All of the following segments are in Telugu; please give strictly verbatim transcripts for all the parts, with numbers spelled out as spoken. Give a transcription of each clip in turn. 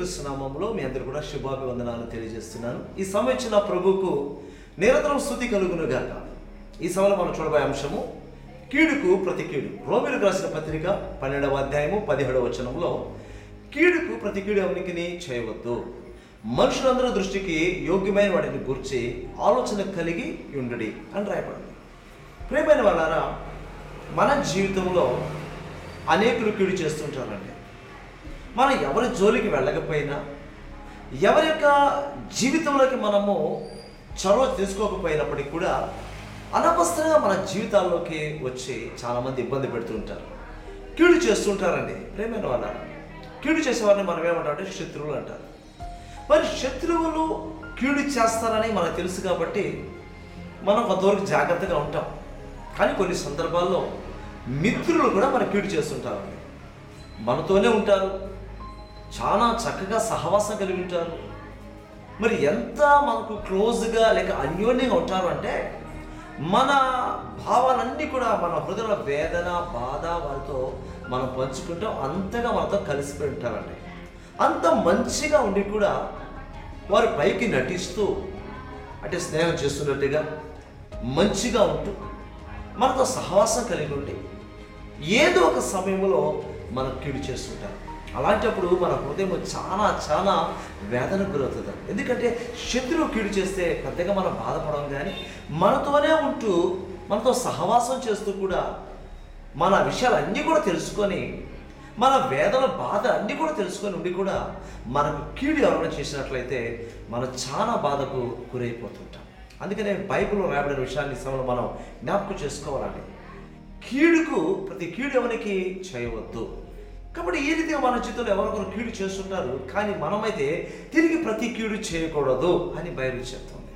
యేసుక్రీస్తు నామములో మీ అందరూ కూడా శుభాభివందనాలు తెలియజేస్తున్నాను. ఈ సమయం ఇచ్చిన ప్రభువుకు నిరంతరం స్తుతి కలుగును గాక. ఈ సమయంలో మనం చూడబోయే అంశము కీడుకు ప్రతి కీడు. రోమీయులకు రాసిన పత్రిక పన్నెండవ అధ్యాయము పదిహేడవ వచనంలో కీడుకు ప్రతి కీడు ఎవరికిని చేయవద్దు, మనుషులందరూ దృష్టికి యోగ్యమైన వాటిని గురించి ఆలోచన కలిగి ఉండుడి అని రాయబడింది. ప్రియమైన వాళ్ళారా, మన జీవితంలో అనేకులు కీడు చేస్తుంటారండి. మనం ఎవరి జోలికి వెళ్ళకపోయినా, ఎవరి యొక్క జీవితంలోకి మనము చొరవ తీసుకోకపోయినప్పటికీ కూడా అనవసరంగా మన జీవితాల్లోకి వచ్చి చాలామంది ఇబ్బంది పెడుతుంటారు, కీడు చేస్తుంటారండి. ప్రేమైన వాళ్ళ కీడు చేసేవారిని మనం ఏమంటామంటే శత్రువులు అంటారు. మరి శత్రువులు కీడు చేస్తారని మనకు తెలుసు కాబట్టి మనం కొంతవరకు జాగ్రత్తగా ఉంటాం. కానీ కొన్ని సందర్భాల్లో మిత్రులు కూడా మన కీడు చేస్తుంటారండి. మనతోనే ఉంటారు, చాలా చక్కగా సహవాసం కలిగి ఉంటారు. మరి ఎంత మనకు క్లోజ్గా లేక అన్యోన్యంగా ఉంటారు అంటే మన భావాలన్నీ కూడా మన హృదయ వేదన బాధ వారితో మనం పంచుకుంటాం. అంతగా మనతో కలిసిపోయి ఉంటారండి. అంత మంచిగా ఉండి కూడా వారి పైకి నటిస్తూ అంటే స్నేహం చేస్తున్నట్టుగా మంచిగా ఉంటూ మనతో సహవాసం కలిగి ఉండి ఏదో ఒక సమయంలో మనకు కీడు చేస్తుంటారు. అలాంటప్పుడు మన హృదయం చాలా చాలా వేదనకు గురవుతుంది. ఎందుకంటే శత్రువు కీడు చేస్తే పెద్దగా మనం బాధపడం, కానీ మనతోనే ఉంటూ మనతో సహవాసం చేస్తూ కూడా మన విషయాలన్నీ కూడా తెలుసుకొని మన వేదన బాధ అన్నీ కూడా తెలుసుకొని ఉండి కూడా మనకు కీడు ఎవరైనా చేసినట్లయితే మనం చాలా బాధకు గురైపోతుంటాం. అందుకనే బైబిల్లో రాయబడిన విషయాన్ని సమయంలో మనం జ్ఞాపకం చేసుకోవాలండి. కీడుకు ప్రతి కీడు ఎవరికి చేయవద్దు. కాబట్టి ఈ రీతిగా మన జీవితంలో ఎవరొకరు కీడు చేస్తుంటారు, కానీ మనమైతే తిరిగి ప్రతి కీడు చేయకూడదు అని బైబిల్ చెప్తుంది.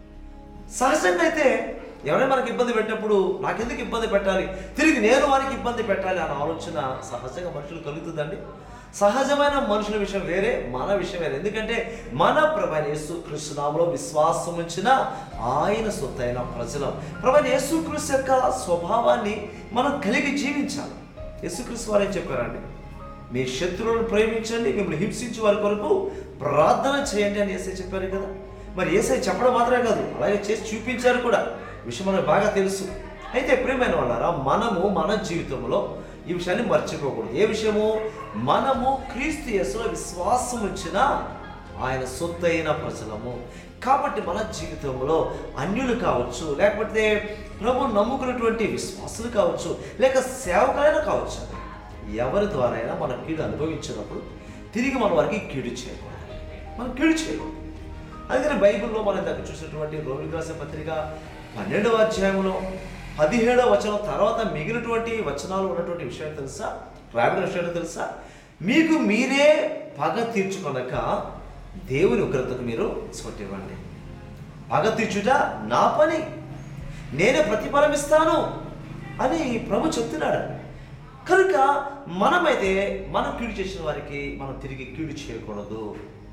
సహజంగా అయితే ఎవరైనా మనకి ఇబ్బంది పెట్టినప్పుడు నాకెందుకు ఇబ్బంది పెట్టాలి, తిరిగి నేను వారికి ఇబ్బంది పెట్టాలి అన్న ఆలోచన సహజంగా మనుషులు కలుగుతుందండి. సహజమైన మనుషుల విషయం వేరే, మన విషయం వేరే. ఎందుకంటే మన ప్రభువైన యేసుక్రీస్తు నామములో విశ్వాసం ఉంచిన ఆయన సొత్తైన ప్రజలం. ప్రభువైన యేసుక్రీస్తు యొక్క స్వభావాన్ని మనం కలిగి జీవించాలి. యేసుక్రీస్తు వారే చెప్పారండి, మీ శత్రువులను ప్రేమించండి, మిమ్మల్ని హింసించే వారి కొరకు ప్రార్థన చేయండి అని యేసయ్య చెప్పారు కదా. మరి యేసయ్య చెప్పడం మాత్రమే కాదు, అలాగే చేసి చూపించారు కూడా. విషయం మనకు బాగా తెలుసు. అయితే ప్రియమైన వాళ్ళారా, మనము మన జీవితంలో ఈ విషయాన్ని మర్చిపోకూడదు. ఏ విషయము? మనము క్రీస్తు యేసులో విశ్వాసం ఉంచిన ఆయన సొత్తైన ప్రజలము. కాబట్టి మన జీవితంలో అన్యులు కావచ్చు, లేకపోతే ప్రభు నమ్ముకున్నటువంటి విశ్వాసులు కావచ్చు, లేక సేవకులైనా కావచ్చు, ఎవరి ద్వారా అయినా మన కీడు అనుభవించినప్పుడు తిరిగి మన వారికి కీడు చేయకూడదు, మనం కీడు చేయకూడదు. అందుకని బైబిల్లో మనం దగ్గర చూసినటువంటి రోమీయులకు రాసిన పత్రిక పన్నెండవ అధ్యాయంలో పదిహేడవ వచనం తర్వాత మిగిలినటువంటి వచనాలు ఉన్నటువంటి విషయం తెలుసా, రాబడిన విషయాలు తెలుసా? మీకు మీరే పగ తీర్చుకొనక దేవుని ఉగ్రతకు మీరు చోటివ్వండి. పగ తీర్చుట నా పని, నేనే ప్రతిఫలమిస్తాను అని ప్రభు చెప్తున్నాడు. కనుక మనమైతే మనం కీడు చేసిన వారికి మనం తిరిగి కీడు చేయకూడదు.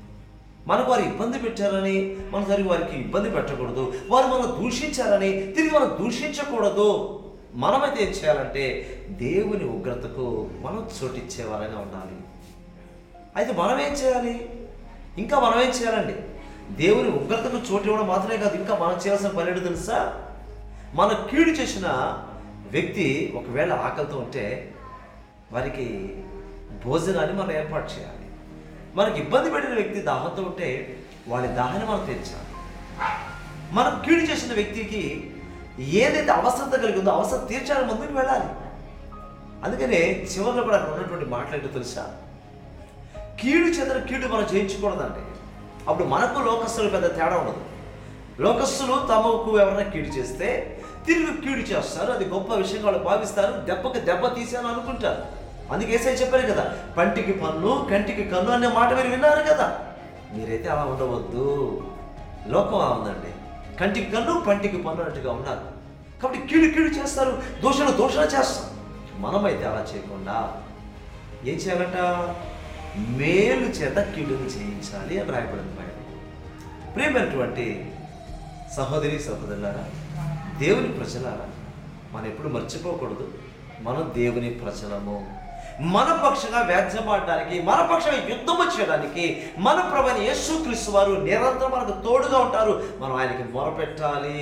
మనకు వారు ఇబ్బంది పెట్టారని మన తిరిగి వారికి ఇబ్బంది పెట్టకూడదు. వారు మనం దూషించారని తిరిగి మనం దూషించకూడదు. మనమైతే ఏం చేయాలంటే దేవుని ఉగ్రతకు మనం చోటిచ్చేవారంగా ఉండాలి. అయితే మనం ఏం చేయాలి? ఇంకా మనం ఏం చేయాలండి? దేవుని ఉగ్రతకు చోటు ఇవ్వడం మాత్రమే కాదు, ఇంకా మనం చేయాల్సిన పని ఏంటో తెలుసా? మన కీడు చేసిన వ్యక్తి ఒకవేళ ఆకలితో ఉంటే వారికి భోజనాన్ని మనం ఏర్పాటు చేయాలి. మనకి ఇబ్బంది పెట్టిన వ్యక్తి దాహంతో ఉంటే వాడి దాహాన్ని మనం తీర్చాలి. మనం కీడు చేసిన వ్యక్తికి ఏదైతే అవసరత కలిగి ఉందో అవసరం తీర్చాలని ముందుకు వెళ్ళాలి. అందుకనే చివరిలో కూడా అక్కడ ఉన్నటువంటి మాట్లాడేటో తెలుసా? కీడు చెందిన కీడు మనం చేయించకూడదండి. అప్పుడు మనకు లోకస్తులు పెద్ద తేడా ఉండదు. లోకస్తులు తమకు ఎవరైనా కీడు చేస్తే తిరిగి కీడు చేస్తారు, అది గొప్ప విషయంగా వాళ్ళు భావిస్తారు, దెబ్బకి దెబ్బ తీసాను అనుకుంటారు. అందుకే యేసయ్య చెప్పారు కదా, పంటికి పన్ను కంటికి కన్ను అనే మాట మీరు విన్నారు కదా. మీరైతే అలా ఉండవద్దు. లోకం అలా ఉందండి, కంటికి కన్ను పంటికి పన్ను అన్నట్టుగా ఉన్నారు. కాబట్టి కీడు కీడు చేస్తారు, దోషణ దోషణ చేస్తారు. మనమైతే అలా చేయకుండా ఏం చేయాలంట? మేలు చేత కీడును చేయించాలి అని రాయబడింది బైబిల్. ప్రియమైనటువంటి సహోదరి సహోదరులారా, దేవుని ప్రజలారా, మనం ఎప్పుడు మర్చిపోకూడదు, మనం దేవుని ప్రజలము. మన పక్షంగా వ్యాజ్యమాడడానికి, మన పక్షంగా యుద్ధము చేయడానికి మన ప్రభువైన యేసుక్రీస్తు వారు నిరంతరం మనకు తోడుగా ఉంటారు. మనం ఆయనకి మొరపెట్టాలి.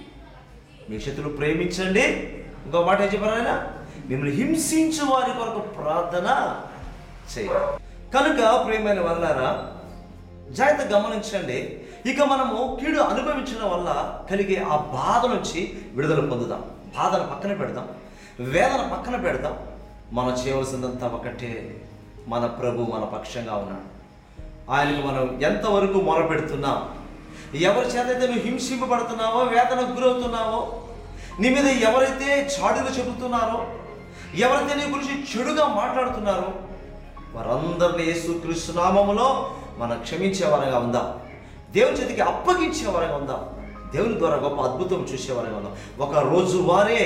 మీ శత్రువులు ప్రేమించండి. ఇంకో మాట ఏం చెప్పారు ఆయన? మిమ్మల్ని హింసించు వారి కొరకు ప్రార్థన చేయాలి. కనుక ప్రియమైన వాళ్ళారా, జాగ్రత్త గమనించండి. ఇక మనము కీడు అనుభవించడం వల్ల కలిగే ఆ బాధ నుంచి విడుదల పొందుదాం. బాధను పక్కన పెడదాం, వేదన పక్కన పెడదాం. మనం చేయవలసిందంతా ఒకటే, మన ప్రభు మన పక్షంగా ఉన్నాడు. ఆయనకు మనం ఎంతవరకు మొరపెడుతున్నాం? ఎవరి చేతైతే నువ్వు హింసింపబడుతున్నావో, వేదనకు గురవుతున్నావో, నీ మీద ఎవరైతే చాడులు చెబుతున్నారో, ఎవరైతే నీ గురించి చెడుగా మాట్లాడుతున్నారో, వారందరినీ యేసుక్రీస్తు నామములో మనం క్షమించేవారంగా ఉందాం. దేవుని చేతికి అప్పగించేవారంగా ఉందాం. దేవుని ద్వారా గొప్ప అద్భుతం చూసేవారంగా ఉందాం. ఒక రోజు వారే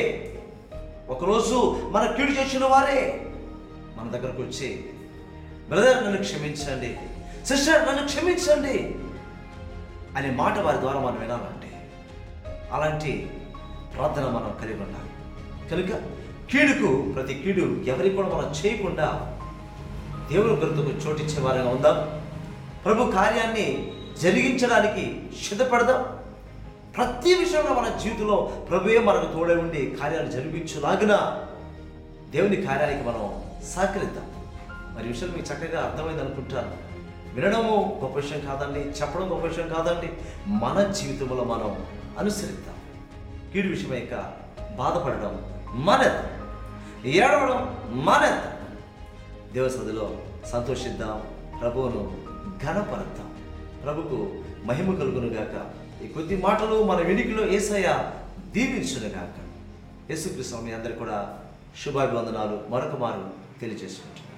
ఒకరోజు మన కీడు చేసిన వారే మన దగ్గరకు వచ్చి, బ్రదర్ నన్ను క్షమించండి, సిస్టర్ నన్ను క్షమించండి అనే మాట వారి ద్వారా మనం వినాలంటే, అలాంటి ప్రార్థన మనం కలిగి ఉండాలి. కనుక కీడుకు ప్రతి కీడు ఎవరికి కూడా మనం చేయకుండా దేవుని గుర్తుకు చోటిచ్చే వారంగా ఉందాం. ప్రభు కార్యాన్ని జరిగించడానికి సిద్ధపడదాం. ప్రతి విషయంలో మన జీవితంలో ప్రభువే మనకు తోడే ఉండి కార్యాలు జరిపించులాగిన దేవుని కార్యానికి మనం సహకరిద్దాం. మరి విషయం మీకు చక్కగా అర్థమైంది అనుకుంటాను. వినడము గొప్ప విషయం కాదండి, చెప్పడం గొప్ప విషయం కాదండి. మన జీవితంలో మనం అనుసరిద్దాం. కీడు విషయమై ఇక బాధపడడం మానేద్దాం, ఏడవడం మానేద్దాం. దేవసదిలో సంతోషిద్దాం, ప్రభువును ఘనపరుద్దాం. ప్రభుకు మహిమ కలుగును గాక. ఈ కొద్ది మాటలు మన వెనుకలో యేసయ్య దీవించును గాక. యేసుక్రీస్తు మీ అందరికీ కూడా శుభాభివందనాలు మరొక మారు తెలియజేసుకుంటున్నాను.